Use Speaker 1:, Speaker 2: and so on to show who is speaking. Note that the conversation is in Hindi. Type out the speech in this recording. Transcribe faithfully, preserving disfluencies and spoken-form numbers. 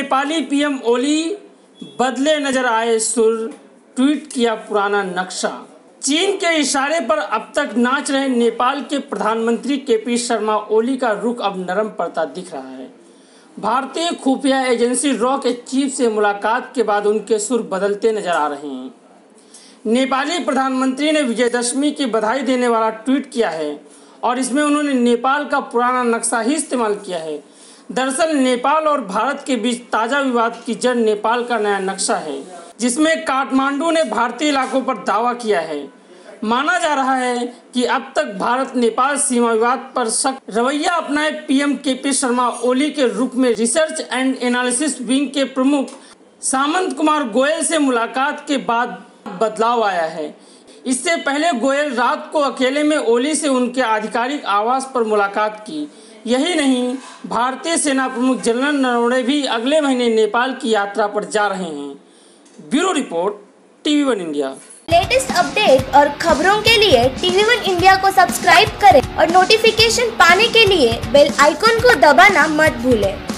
Speaker 1: नेपाली पीएम ओली बदले नजर आए सुर, ट्वीट किया पुराना नक्शा। चीन के इशारे पर अब तक नाच रहे नेपाल के प्रधानमंत्री केपी शर्मा ओली का रुख अब नरम पड़ता दिख रहा है। भारतीय खुफिया एजेंसी रॉ के चीफ से मुलाकात के बाद उनके सुर बदलते नजर आ रहे हैं। नेपाली प्रधानमंत्री ने विजयदशमी की बधाई देने वाला ट्वीट किया है और इसमें उन्होंने नेपाल का पुराना नक्शा ही इस्तेमाल किया है। दरअसल नेपाल और भारत के बीच ताज़ा विवाद की जड़ नेपाल का नया नक्शा है, जिसमें काठमांडू ने भारतीय इलाकों पर दावा किया है। माना जा रहा है कि अब तक भारत नेपाल सीमा विवाद पर सख्त रवैया अपनाए पीएम केपी शर्मा ओली के रूप में रिसर्च एंड एनालिसिस विंग के प्रमुख सामंत कुमार गोयल से मुलाकात के बाद बदलाव आया है। इससे पहले गोयल रात को अकेले में ओली से उनके आधिकारिक आवास पर मुलाकात की। यही नहीं, भारतीय सेना प्रमुख जनरल नरवणे भी अगले महीने नेपाल की यात्रा पर जा रहे हैं। Bureau report, TV one India.
Speaker 2: Latest update और खबरों के लिए टीवी वन इंडिया को सब्सक्राइब करें और नोटिफिकेशन पाने के लिए बेल आइकॉन को दबाना मत भूलें।